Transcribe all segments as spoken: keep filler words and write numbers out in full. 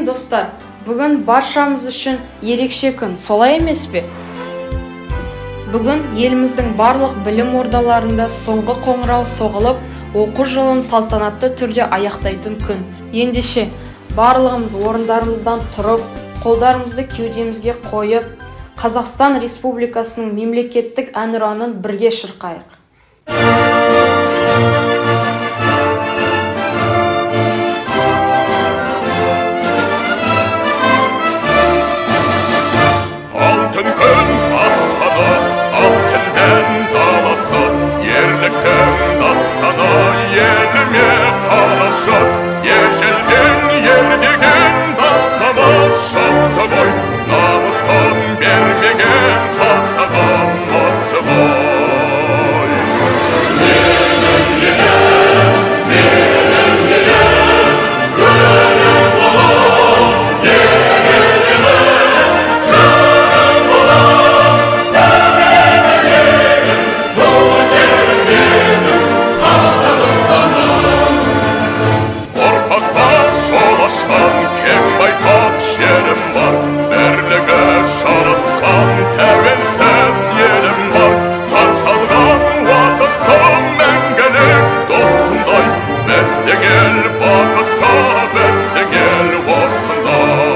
Келін достар, бүгін баршамыз үшін ерекше күн, солай емес пе? Бүгін еліміздің барлық білім ордаларында соңғы қоңырау соғылып, оқу жылын салтанатты түрде аяқтайтын күн. Ендеше, барлығымыз орындарымыздан тұрып, қолдарымызды кеудемізге қойып, Қазақстан Республикасының мемлекеттік әнұранын бірге шырқайық. Алтын күн астана, ақ тілден даласы, ерліктің дастаны, еліме қарашы, ежелден ермеген даңқыма шақты ғой, намысын бермеген қазағым мықты ғой. Менің елім, менің елім, өрім болып, елім, жарым болып, тәңірім елім, бұл жер менің Қазақстаным. Ұрпаққа жол ашқан кең байтақ жерім бар, бірлігі жарасқан тәуелсіз елім бар. Қарсы алған уақытта мәңгілік досындай, біздің ел бақытқа, біздің ел осындай.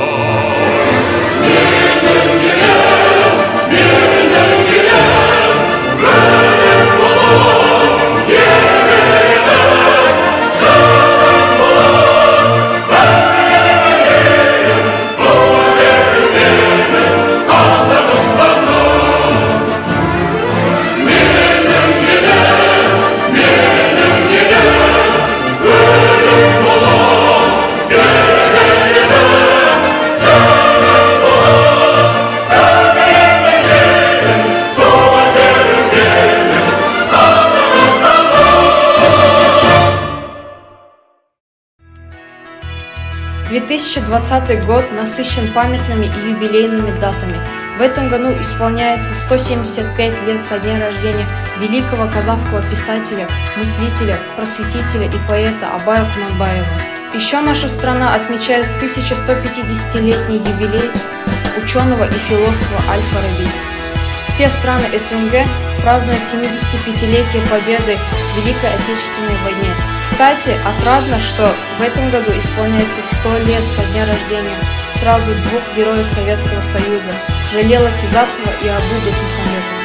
Менің елім, менің елім, өрім болып, елім, жарым болып, тәңірім елім, бұл жер менің Қазақстаным. Менің елім, менің елім, өрім болып, елім, жарым болып, тәңірім елім, бұл жер менің Қазақстаным. две тысячи двадцатый год насыщен памятными и юбилейными датами. В этом году исполняется сто семьдесят пять лет со дня рождения великого казахского писателя, мыслителя, просветителя и поэта Абая Кунанбаева. Еще наша страна отмечает тысяча сто пятидесятилетний юбилей ученого и философа Аль-Фараби. Все страны СНГ празднуют семидесятипятилетие победы в Великой Отечественной войне. Кстати, отрадно, что в этом году исполняется сто лет со дня рождения сразу двух героев Советского Союза – Жалела Кизатова и Абу Досмухамедова.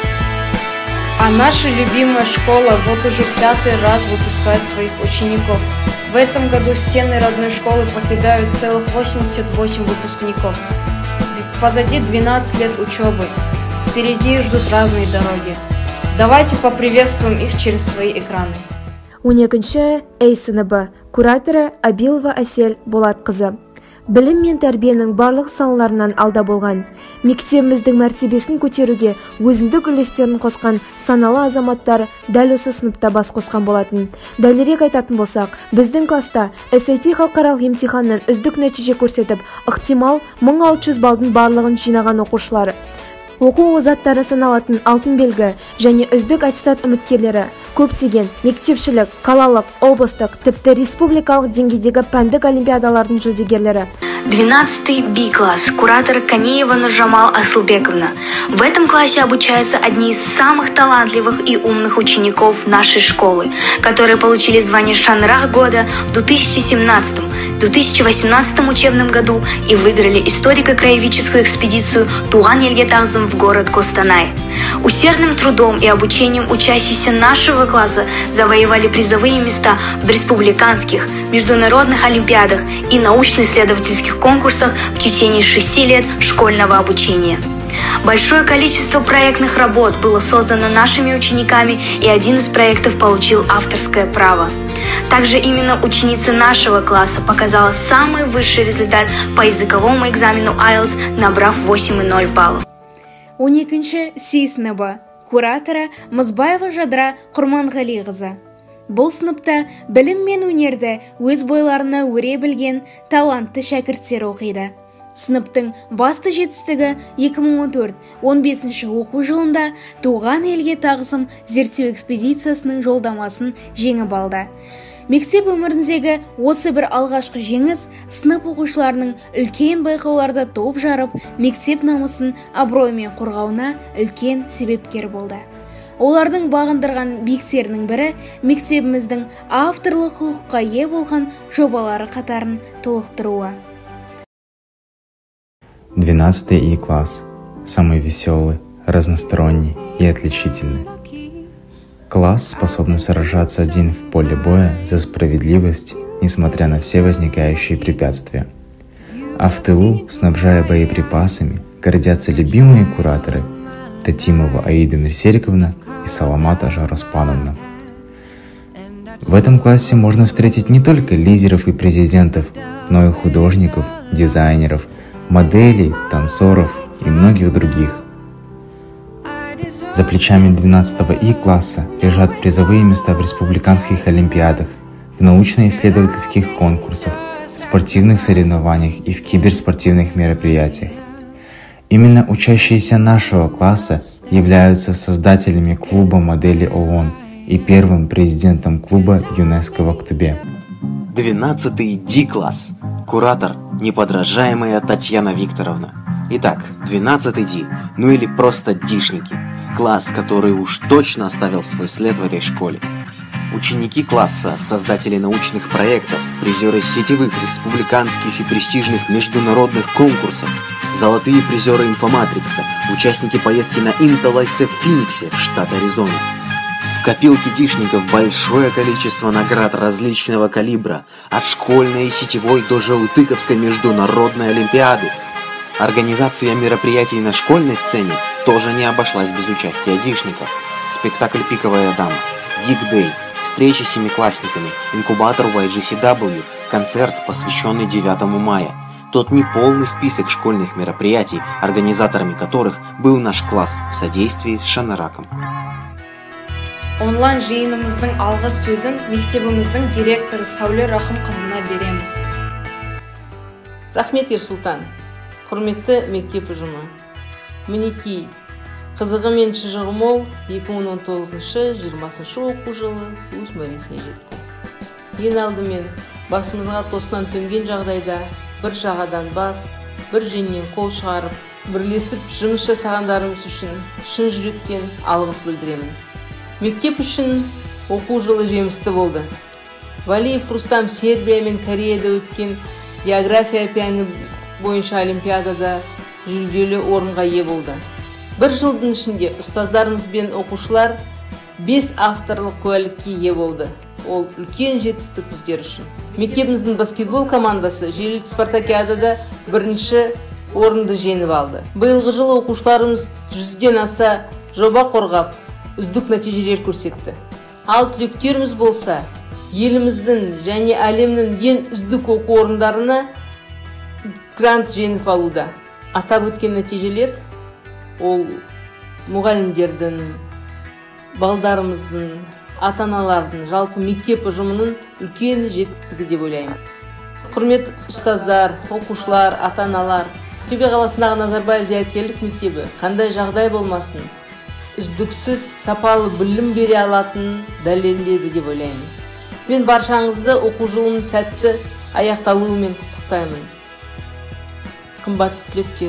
А наша любимая школа вот уже пятый раз выпускает своих учеников. В этом году стены родной школы покидают целых восемьдесят восемь выпускников. Позади двенадцать лет учебы. Впереди ждут разные дороги. Давайте поприветствуем их через свои экраны. он екінші Эй сыныбы, кураторы Абилова Әсел Болатқызы. Білім мен тәрбиенің барлық салаларынан алда болған, мектебіміздің мәртебесін көтеруге өзіндік үлестерін қосқан саналы азаматтар дәл осы сыныпта бас қосқан болатын. Дәлірек айтатын болсақ, біздің класста эс эй ти халықаралық емтиханнан үздік нәтиже көрсетіп, ықтимал мың алты жүз балдың барлығын жинаған оқушылар, оқу озаттары саналатын алтын белгі және үздік аттестат үміткерлері, көптеген мектепшілік, қалалық, облыстық, тіпті республикалық деңгейдегі пәндік олимпиадалардың жүлдегерлері. двенадцатый Би-класс, куратор Канеева Нуржамал Асылбековна. В этом классе обучаются одни из самых талантливых и умных учеников нашей школы, которые получили звание Шанрах года в две тысячи семнадцатом — две тысячи восемнадцатом учебном году и выиграли историко-краеведческую экспедицию Туган Елге Тағзым в город Костанай. Усердным трудом и обучением учащиеся нашего класса завоевали призовые места в республиканских, международных олимпиадах и научно-исследовательских конкурсах в течение шести лет школьного обучения. Большое количество проектных работ было создано нашими учениками, и один из проектов получил авторское право. Также именно ученица нашего класса показала самый высший результат по языковому экзамену айлтс, набрав восемь и ноль баллов. он екінші Си сыныбы, кураторы Мұзбаева Жадыра Құрманғалиқызы. Бұл сыныпта білім мен өнерді өз бойларына өре білген талантты шәкірттер оқиды. Сыныптың басты жетістігі екі мың он төрт — он бесінші оқу жылында Туған елге тағзым зерттеу экспедициясының жолдамасын жеңіп алды. Мектеп өміріндегі осы бір алғашқы жеңіс сынып оқушыларының үлкен байқауларда топ жарып, мектеп намысын абыроймен қорғауына үлкен себепкер болды. Олардың бағындырған биіктерінің бірі мектебіміздің авторлық құқыққа ие болған жобалары қатарын толықтыруы. двенадцатый И класс. Самый веселый, разносторонний и отличительный. Класс, способный сражаться один в поле боя за справедливость, несмотря на все возникающие препятствия. А в тылу, снабжая боеприпасами, гордятся любимые кураторы Татимова Аида Мерсериковна и Саламата Жароспановна. В этом классе можно встретить не только лидеров и президентов, но и художников, дизайнеров, моделей, танцоров и многих других. За плечами двенадцатого И класса лежат призовые места в республиканских олимпиадах, в научно-исследовательских конкурсах, в спортивных соревнованиях и в киберспортивных мероприятиях. Именно учащиеся нашего класса являются создателями клуба модели ООН и первым президентом клуба ЮНЕСКО в Актубе. двенадцатый Ди класс. Куратор неподражаемая Татьяна Викторовна. Итак, двенадцатый Ди, ну или просто Дишники. Класс, который уж точно оставил свой след в этой школе. Ученики класса, создатели научных проектов, призеры сетевых, республиканских и престижных международных конкурсов, золотые призеры Инфоматрикса, участники поездки на Интелайсе в Финиксе, штат Аризона. В копилке дишников большое количество наград различного калибра, от школьной и сетевой до Желтыковской международной олимпиады. Организация мероприятий на школьной сцене тоже не обошлась без участия дишников. Спектакль «Пиковая дама», Geek Day, встречи с семиклассниками, инкубатор уай джи си дабл ю, концерт, посвященный девятому мая. Тот неполный список школьных мероприятий, организаторами которых был наш класс в содействии с Шанараком. Онлайн жиынымыздың алғы сөзін мектебіміздің директоры Сәуле Рахым қызына береміз. Рахмет Ерсұлтан, құрметті мектеп ұжымы. Мінекей, қызығы мен шыжығы мол екі мың он тоғызыншы жиырмасыншы оқу жылы өз мәресіне жетті. Ең алдымен басымызға тостан төнген жағдайда бір жағадан бас, бір жеңнен қол шығарып, бірлесіп жұмыс жасағандарымыз үшін шын жүректен алғыс білдіремін. Мектеп үшін оқу жылы жемісті болды. Валиев Рустам Сербия мен Кореяда өткен география пәні бойынша олимпиадада жүлделі орынға ие болды. Бір жылдың ішінде ұстаздарымыз бен оқушылар бес авторлық куәлікке ие болды. Ол үлкен жетістік біздер үшін. Мектебіміздің баскетбол командасы желілік спартакиадада бірінші орынды жеңіп алды. Биылғы жылы оқушыларымыз жүзден аса жоба қорғап, үздік нәтижелер көрсетті. Ал түлектеріміз болса, еліміздің және әлемнің ең үздік оқу орындарына грант жеңіп алуда. Атап өткен нәтижелер ол мұғалімдердің, балдарымыздың, ата-аналардың, жалпы мектеп ұжымының үлкен жетістігі деп ойлаймын. Құрмет ұстаздар, оқушылар, ата-аналар, Ақтөбе қаласындағы Назарбаев зияткерлік мектебі қандай жағдай болмасын, үздіксіз сапалы білім бере алатын дәлелдеді деп ойлаймын. Мен баршаңызды оқу жылының сәтті аяқталуымен құттықтаймын. Қымбатты түлектер,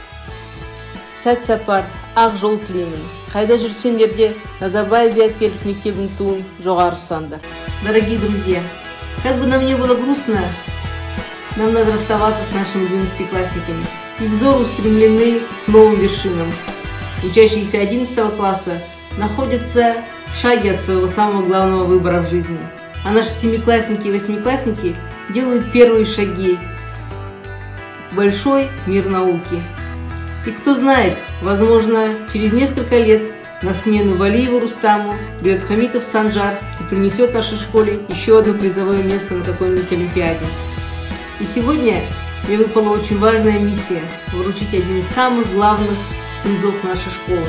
сәт сапар, ақ жол тілеймін. Қайда жүрсеңдер де Назарбаев зияткерлік мектебінің туын жоғары ұстаңдар. Дорогие друзья, как бы нам не было грустно, нам надо расставаться с нашими одиннадцатиклассниками. Их взоры устремлены к новым вершинам. Учащиеся одиннадцатого класса находятся в шаге от своего самого главного выбора в жизни. А наши семиклассники и восьмиклассники делают первые шаги в большой мир науки. И кто знает, возможно, через несколько лет на смену Валиеву Рустаму придет Хамитов Санжар и принесет нашей школе еще одно призовое место на какой-нибудь олимпиаде. И сегодня мне выпала очень важная миссия – вручить один из самых главных призов нашей школы.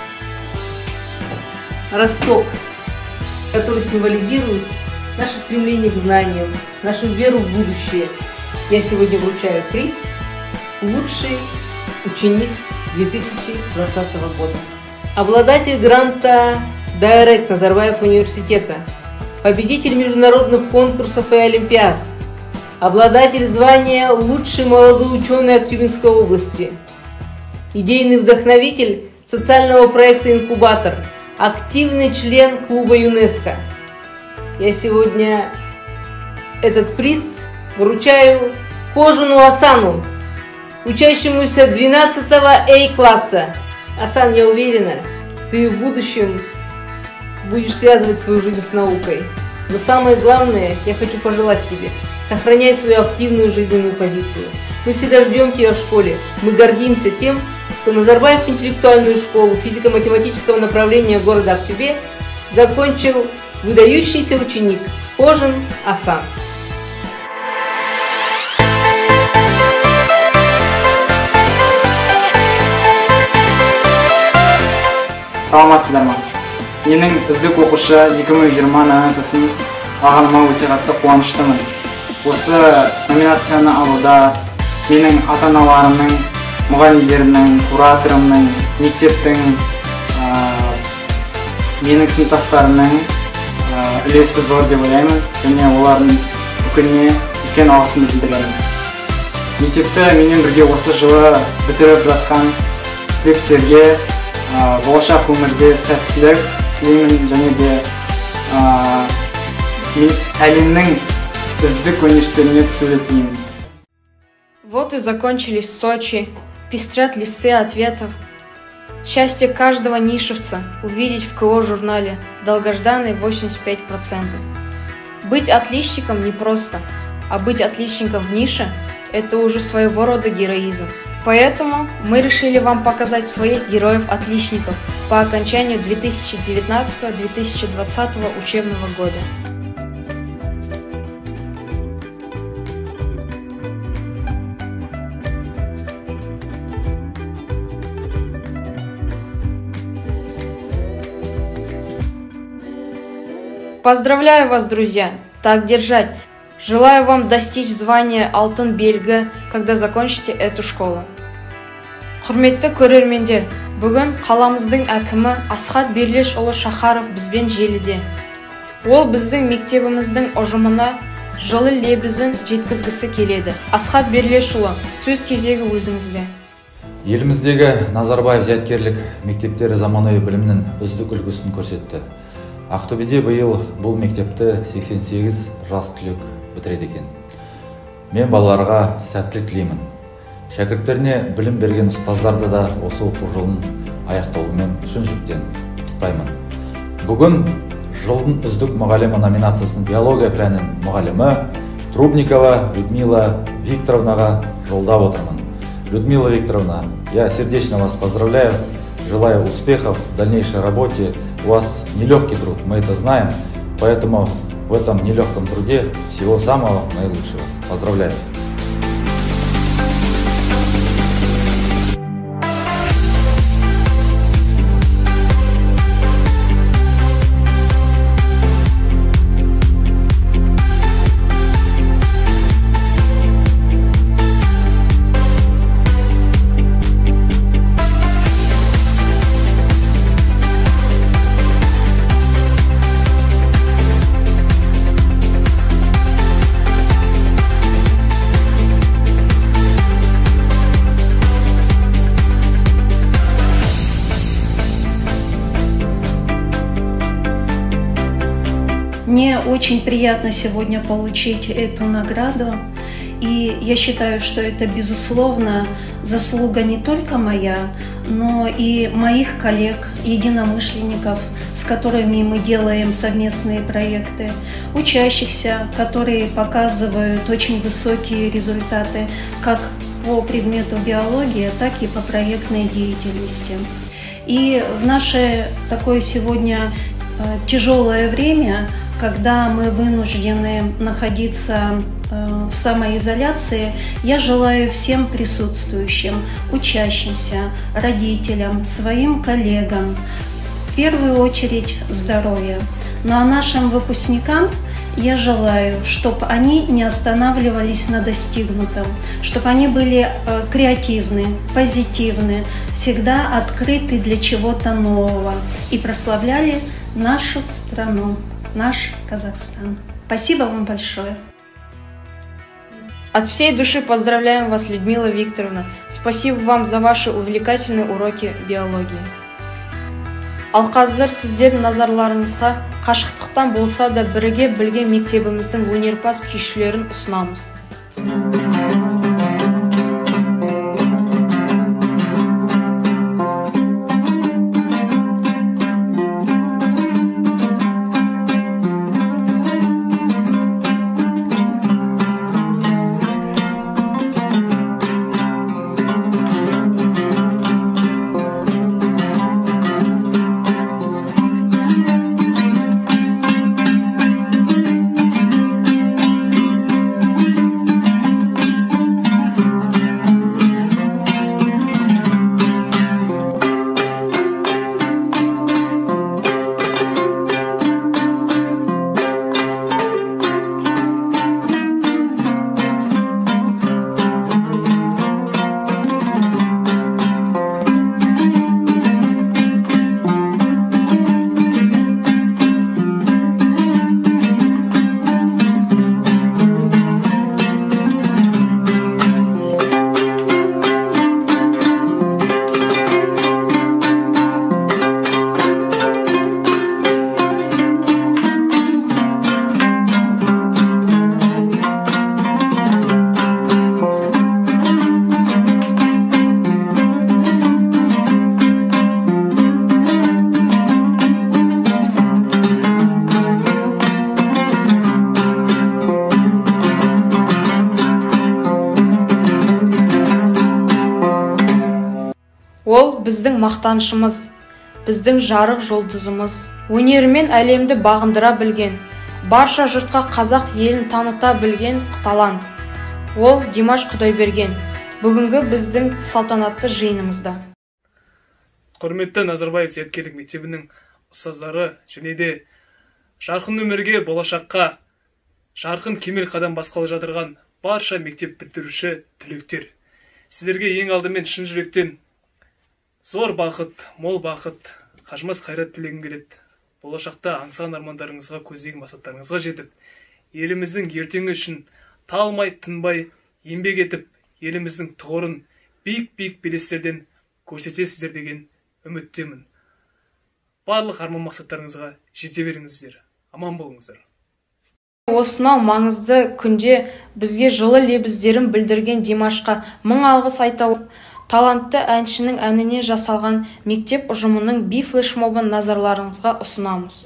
Росток, который символизирует наше стремление к знаниям, нашу веру в будущее. Я сегодня вручаю приз «Лучший ученик две тысячи двадцатого года». Обладатель гранта «Дайрект» Назарбаев университета победитель международных конкурсов и олимпиад, обладатель звания «Лучший молодой ученый Актюбинской области», идейный вдохновитель социального проекта «Инкубатор», активный член клуба ЮНЕСКО. Я сегодня этот приз вручаю Кожину Асану, учащемуся двенадцатого А-класса. Асан, я уверена, ты в будущем будешь связывать свою жизнь с наукой. Но самое главное, я хочу пожелать тебе: сохраняй свою активную жизненную позицию. Мы всегда ждем тебя в школе. Мы гордимся тем, что Назарбаев интеллектуальную школу физико-математического направления города Актюбе закончил выдающийся ученик Кожин Асан. Саламатсыздар ма? Менің үздік оқушы екі мың жиырма номинациясын алғаныма өте қатты қуаныштымын. Осы номинацияны алуда менің ата-аналарымның, мұғалімдерімнің, кураторымның, мектептің, менің сыныптастарымның үлесі зор деп ойлаймын, және олардың бүкіліне үлкен алғысымды білдіремін. Мектепті менімен бірге осы жылы бітіріп жатқан түлектерге болашақ өмірде сәттілік тілеймін, және де әлемнің үздік университетіне түсуді тілеймін. Вот и закончились Сочи, пестрят листы ответов. Счастье каждого нишевца увидеть в КО-журнале долгожданные восемьдесят пять процентов. Быть отличником непросто, а быть отличником в нише – это уже своего рода героизм. Поэтому мы решили вам показать своих героев-отличников по окончанию две тысячи девятнадцатого — две тысячи двадцатого учебного года. Поздравляю вас, друзья! Так держать! Желаю вам достичь звания Алтын белгі, когда закончите эту школу. Құрметті көрермендер, бүгін қаламыздың әкімі Асхат Берлешұлы Шахаров бізбен желіде. Ол біздің мектебіміздің ұжымына жылы лебізін жеткізгісі келеді. Асхат Берлешұлы, сөз кезегі өзіңізде. Еліміздегі Назарбаев зияткерлік мектептері заманауи білімнің үздік үлгісін көрсетті. Ақтөбеде биыл бұл мектепті сексен сегіз жас түлек бітіреді екен. Мен балаларға сәттілік тілеймін. Шәкірттеріне білім берген ұстаздарды да осы оқу жылын аяқталуымен шын жүректен құттықтаймын. Бүгін жылдың үздік мұғалімі номинациясын биология пәнінің мұғалімі Трубникова Людмила Викторовнаға жолдап отырмын. Людмила Викторовна, я сердечно вас поздравляю, желаю успехов в дальнейшей работе. У вас нелегкий труд, мы это знаем, поэтому в этом нелегком труде всего самого наилучшего. Поздравляю! Мне очень приятно сегодня получить эту награду, и я считаю, что это, безусловно, заслуга не только моя, но и моих коллег, единомышленников, с которыми мы делаем совместные проекты, учащихся, которые показывают очень высокие результаты как по предмету биологии, так и по проектной деятельности. И в наше такое сегодня тяжелое время, когда мы вынуждены находиться в самоизоляции, я желаю всем присутствующим, учащимся, родителям, своим коллегам, в первую очередь здоровья. Ну а нашим выпускникам я желаю, чтобы они не останавливались на достигнутом, чтобы они были креативны, позитивны, всегда открыты для чего-то нового и прославляли нашу страну. наш Казахстан. Спасибо вам большое. От всей души поздравляем вас, Людмила Викторовна. Спасибо вам за ваши увлекательные уроки биологии. Ал қазір сіздердің назарларыңызға қашықтықтан болса да бірге білген мектебіміздің өнерпаз күйшілерін ұсынамыз. Ол біздің мақтанышымыз, біздің жарық жұлдызымыз. Өнерімен әлемді бағындыра білген, барша жұртқа қазақ елін таныта білген талант. Ол Димаш Құдайберген. Бүгінгі біздің салтанатты жиынымызда. Құрметті Назарбаев зияткерлік мектебінің ұстаздары және де жарқын өмірге, болашаққа жарқын кемел қадам басқалы жатырған барша мектеп бітіруші түлектер. Сіздерге ең алдымен шын жүректен зор бақыт, мол бақыт, қажымас қайрат тілегім келеді. Болашақта аңсаған армандарыңызға, көздеген мақсаттарыңызға жетіп, еліміздің ертеңі үшін талмай, тынбай, еңбек етіп, еліміздің тұғырын биік-биік белестерден көрсетесіздер деген үміттемін. Барлық арман мақсаттарыңызға жете беріңіздер. Аман болыңыздар. Осынау маңызды күнде бізге жылы лебіздерін білдірген Димашқа мың алғыс айта, талантты әншінің әніне жасалған мектеп ұжымының би флешмобын назарларыңызға ұсынамыз.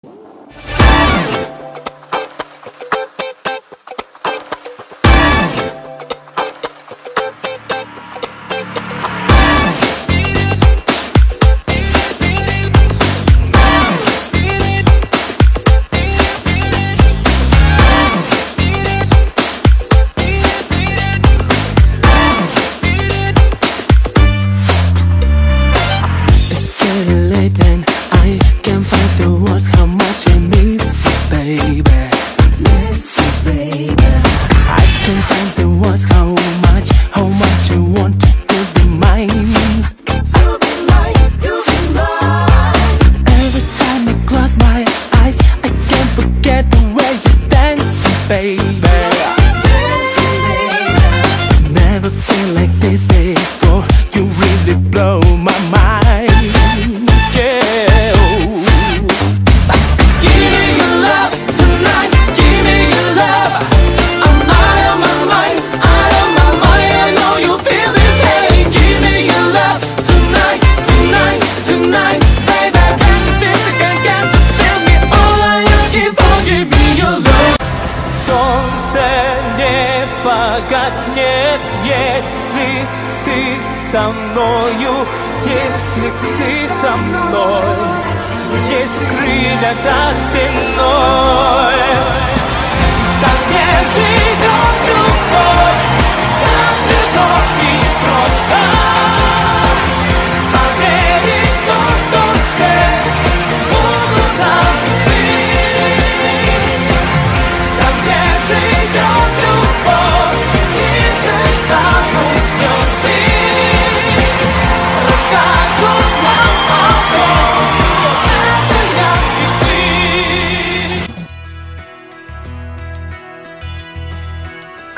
Погаснет, если ты со мною, если ты со мной, есть крылья за спиной. Так не живет любовь, так любовь не просто. Поверить в то, что все будут жить. Так не живет любовь. Станут звезды, расскажут нам о том, это я и ты.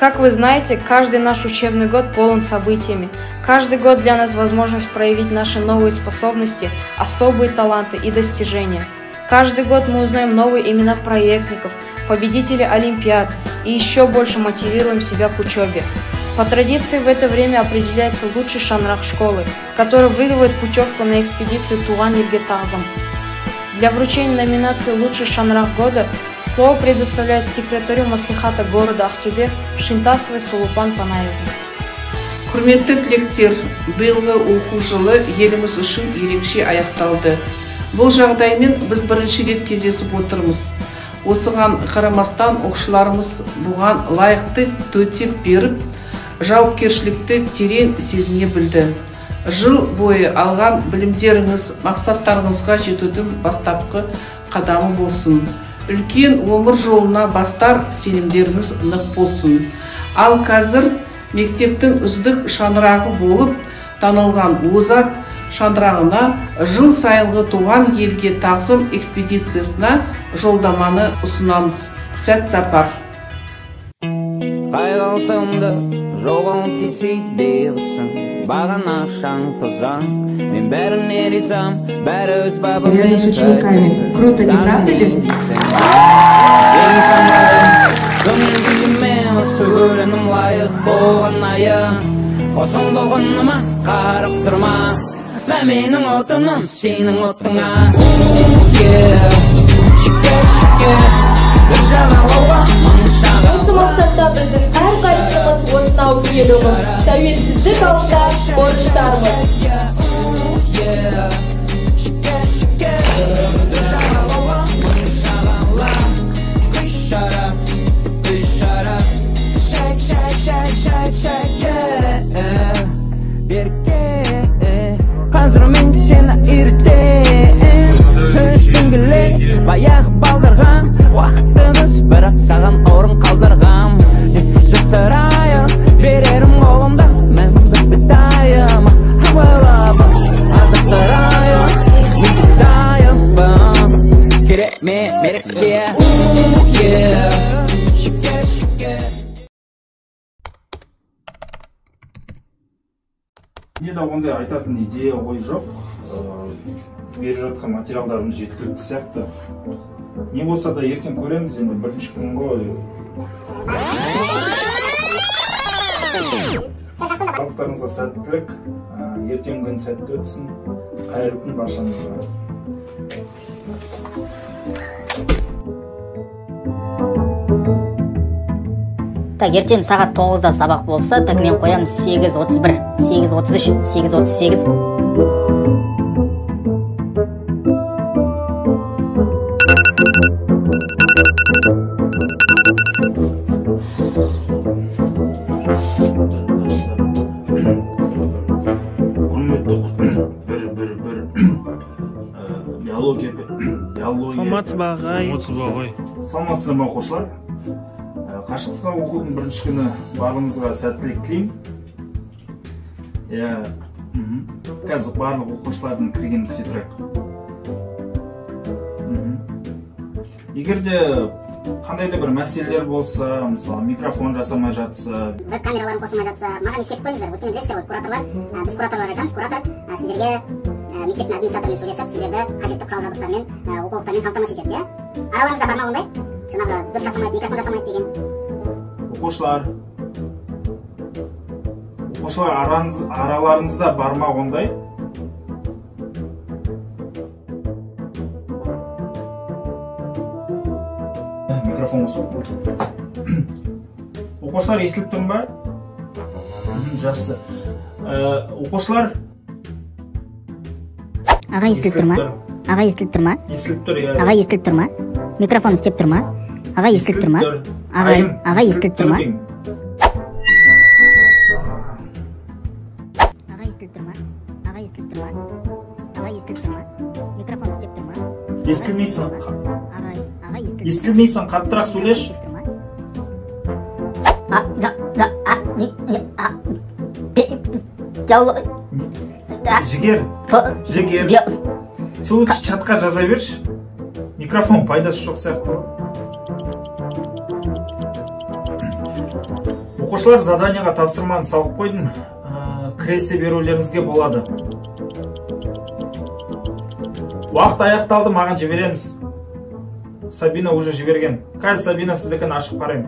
Как вы знаете, каждый наш учебный год полон событиями. Каждый год для нас возможность проявить наши новые способности, особые таланты и достижения. Каждый год мы узнаем новые имена проектников, победителей олимпиад и еще больше мотивируем себя к учебе. По традиции в это время определяется лучший шанрах школы, который выигрывает путевку на экспедицию Туган Ерге Тағзым. Для вручения номинации «Лучший шанрах года» слово предоставляет секретарю Маслихата города Ақтөбе Шинтасовой Сулупан Панаевна. Құрметті түлектер, биылғы оқу жылы еліміз үшін ерекше аяқталды. Бұл жағдаймен біз бірінші рет кездесіп отырмыз. Осыған қарамастан оқушыларымыз бұған лайықты төтеп беріп, жауапкершілікті терең сезіне білді. Жыл бойы алған білімдеріңіз мақсаттарыңызға жетудің бастапқы қадамы болсын. Үлкен өмір жолына бастар сенімдеріңіз нық болсын. Ал қазір мектептің үздік шаңырағы болып танылған озат шаңырағына жыл сайынғы туған елге тағзым экспедициясына жолдаманы ұсынамыз. Сәт сапар. Қайғалтымды жоғын кетсейд бейғысың, баған ақшаң тозаң, мен бәріне ризам, бәрі өз бабымен. Рядом с учениками. Круто, не правда ли? Сен самайын, көңіл күйімен осы өлінім лайық болған айын. Қосың долғыныма қарып тұрма, мә менің отыным сенің отыңа. Шекер, шекер, бір жағалауға мың шағалауға. Осы мақсатта біздің әрқайсымыз осынау еліміз, тәуелсіздік алдында борыштармыз. Шекер, шекер, бір жағалауға мың шағала. Күш шара, күш шара, шәк, шәк, шәк, шәк, шәк, берке. Қазір мен сені ертең, үстің келе, баяғы балдырған уақытыңыз, бірақ саған орын қалдырғам. Жасырайын, берерім қолымда, мен бітбітайым, абайлабым, адастырайын, мен бітайымбым, керек мен мерекке. Шекер, шекер. Неде ондай айтатын идея ой жоқ, беріп жатқан материалдарымыз жеткілікті сияқты. Не болса да ертең көреміз, енді бірінші күн ғой. Қалықтарыңызға сәттілік, ертең күн сәтті өтсін, қайырлы күн баршаңызға. Так, ертең сағат тоғызда сабақ болса, так мен қоям сегіз отыз бір, сегіз отыз үш, сегіз отыз сегіз. Саламатсыз ба ағай? Саламатсыз ба оқушылар? Қашықтықтан оқудың бірінші күні барлығыңызға сәттілік тілеймін. Қазір барлық оқушылардың кіргенін күте тұрайық. Егер де қандай да бір мәселелер болса, мысалы микрофон жасамай жатса, веб камераларын қосылмай жатса, маған ескертіп қойыңыздар. Өйткені білесіздер ғой, кураторлар, біз кураторларға айтамыз, куратор сіздерге мектептің администраторымен сөйлесіп, сіздерді қажетті құрал-жабдықтармен, оқулықтармен қамтамасыз етеді, иә? Араларыңызда бар ма ондай? Жаңағы дұрыс жасамайды, микрофон жасамайды деген. Оқушылар, оқушылар араларыңызда бар ма ондай? Микрофон қосып. Оқушылар естіліп тұр ма? Жақсы. Оқушылар Аға естіліп тұр ма? Аға естіліп тұр ма? Естіліп тұр, иә. Аға естіліп тұр ма? Микрофон істеп тұр ма? Аға естіліп тұр ма? Аға естіліп тұр ма? Аға естіліп тұр ма? Аға естіліп тұр ма? Аға естіліп тұр ма? Микрофон істеп тұр ма? Естілмейсің. Естілмейсің, қаттырақ сөйлеш. Жігер, жігер. Сол чатқа жаза берші. Микрофон пайдасы жоқ сияқты. Оқушылар заданияға тапсырманы салып қойдым. Кіресе берулеріңізге болады. Уақыт аяқталды, маған жібереміз. Сабина уже жіберген. Қазір Сабина сіздікін ашып қараймын.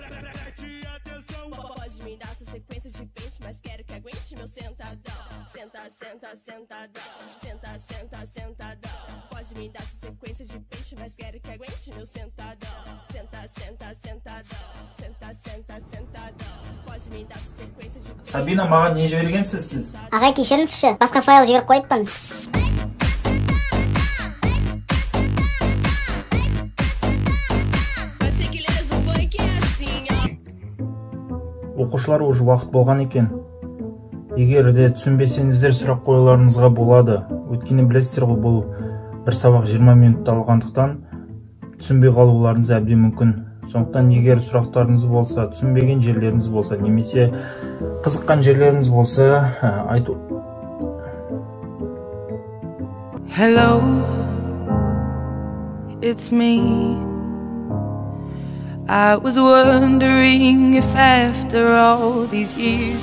Сабина, маған не жібергенсіз сіз? Ағай, кешіріңізші, басқа файл жіберіп қойыппын. Оқушылар уже уақыт болған екен. Егер де түсінбесеңіздер сұрақ қоюларыңызға болады. Өйткені білесіздер ғой, бұл бір сабақ жиырма минутта алғандықтан түсінбей қалуларыңыз әбден мүмкін. Сондықтан егер сұрақтарыңыз болса, түсінбеген жерлеріңіз болса, немесе қызыққан жерлеріңіз болса, айту. Hello, it's me. I was wondering if after all these years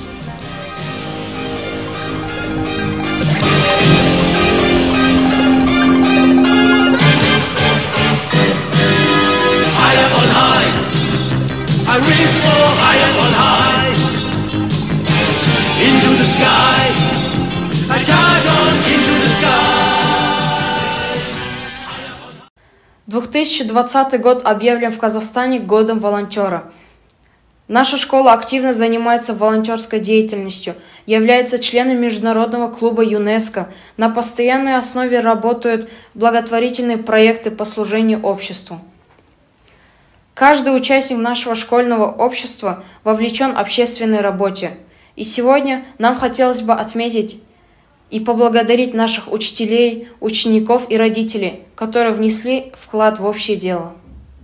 I am on high, I reach for higher on high, into the sky, I charge on into the sky. две тысячи двадцатый год объявлен в Казахстане годом волонтера. Наша школа активно занимается волонтерской деятельностью, является членом Международного клуба ЮНЕСКО, на постоянной основе работают благотворительные проекты по служению обществу. Каждый участник нашего школьного общества вовлечен в общественной работе. И сегодня нам хотелось бы отметить и поблагодарить наших учителей, учеников и родителей, которые внесли вклад в общее дело.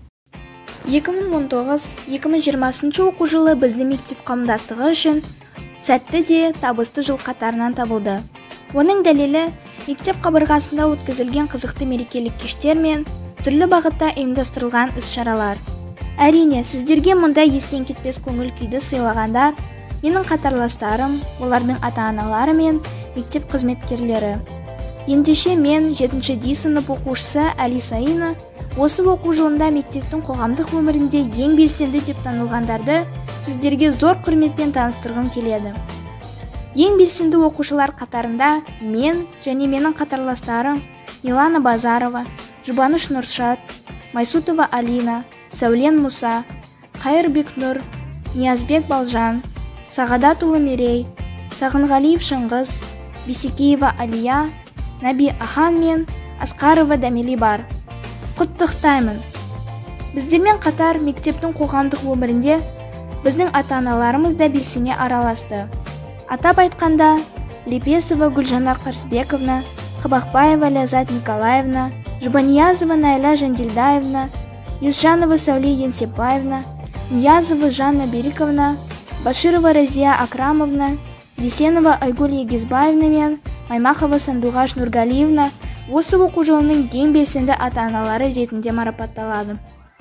екі мың он тоғыз - екі мың жиырмасыншы оқу жылы біздің мектеп қауымдастығы үшін сәтті де табысты жыл қатарынан табылды. Оның дәлелі мектеп қабырғасында өткізілген қызықты мерекелік кештер мен түрлі бағытта ұйымдастырылған іс-шаралар. Әрине, сіздерге мұндай естен кетпес көңіл күйді сыйлағандар менің қатарластарым, олардың ата-аналары мен мектеп қызметкерлері. Ендеше мен жетінші Д сынып оқушысы Алисаина осы оқу жылында мектептің қоғамдық өмірінде ең белсенді деп танылғандарды сіздерге зор құрметпен таныстырғым келеді. Ең белсенді оқушылар қатарында мен және менің қатарластарым Милана Базарова, Жұбаныш Нұршат, Майсутова Алина, Сәулен Мұса, Қайырбек Нұр, Ниязбек Балжан, Сағадатұлы Мерей, Сағынғалиев Шыңғыз, Бисекеева Алия, Наби Ахан мен Асқарова Дәмели бар. Құттықтаймын. Біздермен қатар мектептің қоғамдық өмірінде біздің ата-аналарымыз да белсене араласты. Атап айтқанда, Лепесова Гүлжанар Қарсыбековна, Қабақбаева Лязат Николаевна, Жұбаниязова Найла Жандилдаевна, Есжанова Сәуле Енсепаевна, Ниязова Жанна Бериковна, Баширова Разия Акрамовна, Десенова Айгүл Егизбаевна мен Маймахова Сандуғаш Нұргалиевна осы оқу жылының ең белсенді ата-аналары ретінде марапатталады.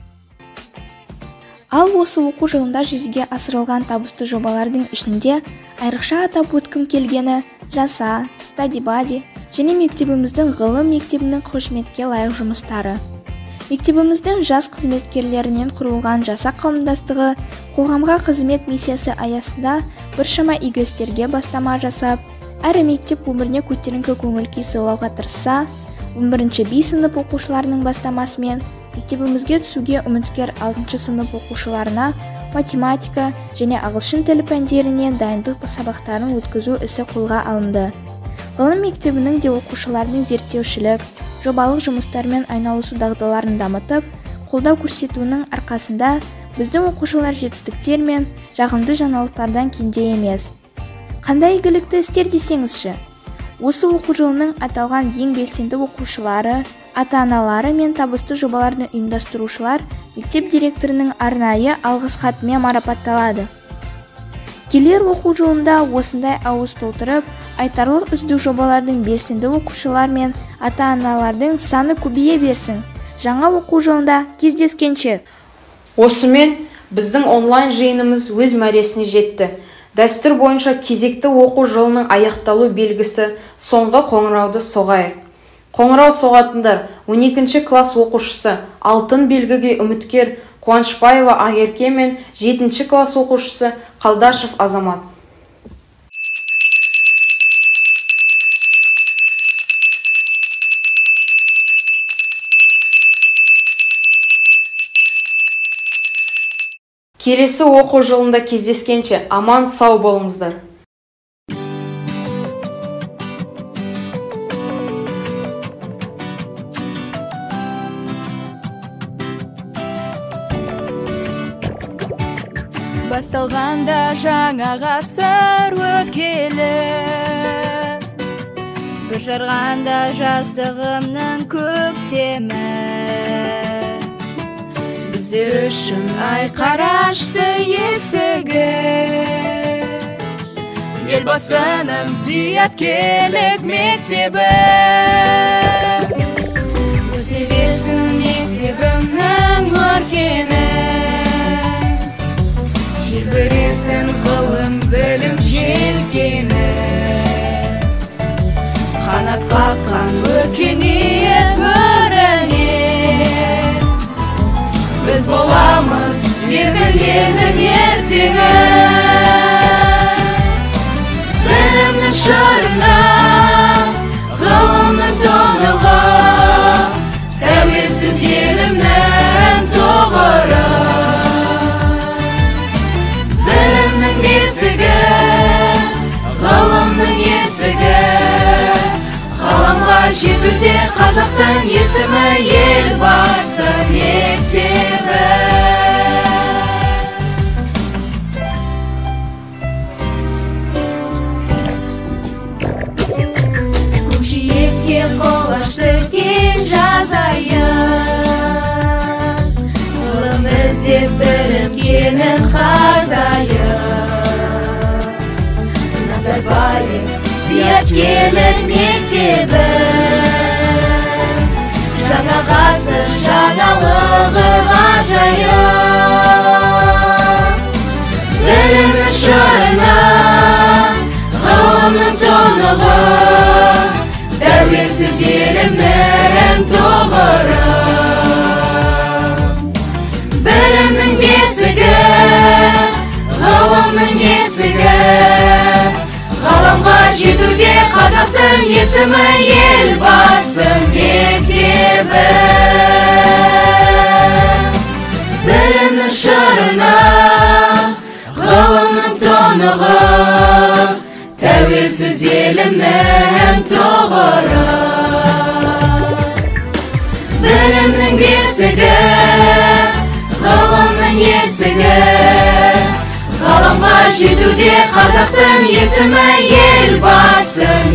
Ал осы оқу жылында жүзеге асырылған табысты жобалардың ішінде айрықша атап өткім келгені Жаса, Стадибади және мектебіміздің ғылым мектебінің қошеметке лайық жұмыстары. Мектебіміздің жас қызметкерлерінен құрылған Жаса қауымдастығы қоғамға қызмет миссиясы аясында біршама игі істерге бастама жасап, әрі мектеп өміріне көтеріңкі көңіл күй сыйлауға тырысса, он бірінші Б сынып оқушыларының бастамасымен мектебімізге түсуге үміткер алтыншы сынып оқушыларына математика және ағылшын тілі пәндеріне дайындық сабақтарын өткізу ісі қолға алынды. Ғылым мектебінің де оқушылардың зерттеушілік, жобалық жұмыстармен айналысу дағдыларын дамытып, қолдау көрсетуінің арқасында біздің оқушылар жетістіктер мен жағымды жаңалықтардан кенде емес. Қандай игілікті істер десеңізші? Осы оқу жылының аталған ең белсенді оқушылары, ата-аналары мен табысты жобалардың ұйымдастырушылар мектеп директорының арнайы алғыс хатымен марапатталады. Келер оқу жылында осындай ауыз толтырып, айтарлық үздік жобалардың белсенді оқушылар мен ата-аналардың саны көбейе берсін. Жаңа оқу жылында кездескенше. Осымен біздің онлайн жиынымыз өз мәресіне жетті. Дәстүр бойынша кезекті оқу жылының аяқталу белгісі соңғы қоңырауды соғайық. Қоңырау соғатындар он екінші класс оқушысы алтын белгіге үміткер Қуанышбаева Ағерке мен жетінші класс оқушысы Қалдашев Азамат. Келесі оқу жылында кездескенше аман сау болыңыздар. Басталғанда жаңа ғасыр өткелі, бір жарғанда жастығымның көктемі, біздер үшін айқар ашты есігі, елбасының зияткерлік мектебі. Өсе берсін мектебімнің өркені, желбіресін ғылым білім желкені, қанат қаққан өркениет өріне. Біз боламыз екі елдің ертеңі, білімнің шырына, ғылымның тұнығы, тәуелсіз елімнің тұғыры. Білімнің бесігі, ғылымның есігі, ғаламға жетуде қазақтың есімі елбасы мектебі. Көкжиекке қол ашты кең жазайын, ғылым іздеп біріккенін қазайын. Назарбаев зияткерлік мектебі, жаңа ғасыр жаңалығы ғажайып. Білімнің шырына, ғылымның тұнығы, тәуелсіз елімнің тұғыры. Білімнің бесігі, ғылымның есігі, ғаламға жетуде қазақтың есімі елбасы мектебі. Білімнің шырына, ғылымның тұнығы, тәуелсіз елімнің тұғыры. Білімнің бесігі, ғылымның есігі, ғаламға жетуде қазақтың есімі елбасы